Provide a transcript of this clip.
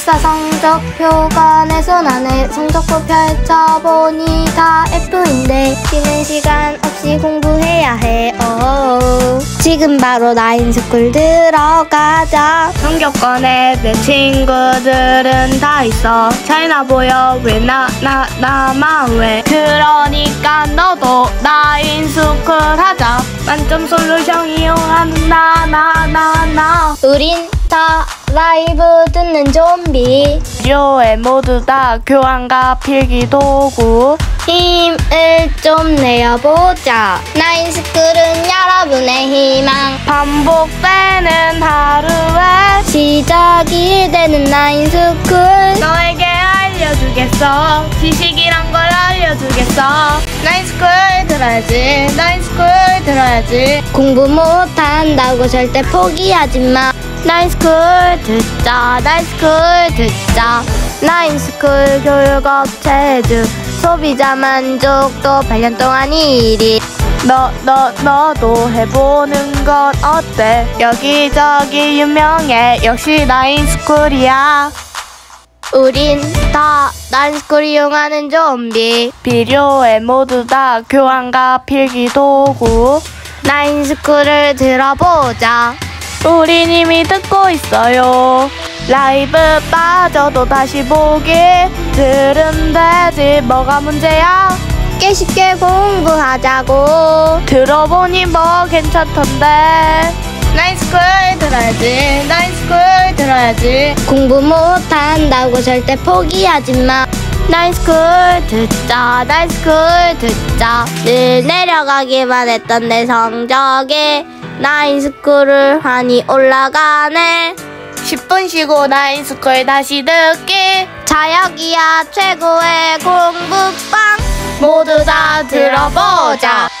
기숙사 성적표가 내 손 안에 성적표 펼쳐보니 다 F인데 쉬는 시간 없이 공부해야 해. 지금 바로 나인스쿨 들어가자. 성적권에 내 친구들은 다 있어. 잘나 보여 왜 나만 왜. 그러니까 너도 나인스쿨 하자. 만점 솔루션 이용하는 나. 우린 다 라이브 듣는 좀비. 료에 모두 다 교환과 필기도구. 힘을 좀 내어보자. 나인스쿨은 여러분의 희망. 반복되는 하루에 시작이 되는 나인스쿨. 너에게 알려주겠어. 지식이란 걸 알려주겠어. 나인스쿨 들어야지. 나인스쿨 들어야지. 공부 못한다고 절대 포기하지 마. 나인스쿨 듣자. 나인스쿨 듣자. 나인스쿨 교육업체주 소비자 만족도 8년 동안 1위. 너도 해보는 건 어때? 여기저기 유명해. 역시 나인스쿨이야. 우린 다 나인스쿨 이용하는 좀비. 필요해 모두 다 교환과 필기도구. 나인스쿨을 들어보자. 우린 이미 듣고 있어요. 라이브 빠져도 다시 보기. 들으면 되지 뭐가 문제야. 꽤 쉽게 공부하자고. 들어보니 뭐 괜찮던데. 나인스쿨 들어야지. 나인스쿨 들어야지. 공부 못한다고 절대 포기하지 마. 나인스쿨 듣자. 나인스쿨 듣자. 늘 내려가기만 했던 내 성적이 나인스쿨을 하니 올라가네. 10분 쉬고 나인스쿨 다시 듣기. 자여기야 최고의 공부방. 모두 다 들어보자.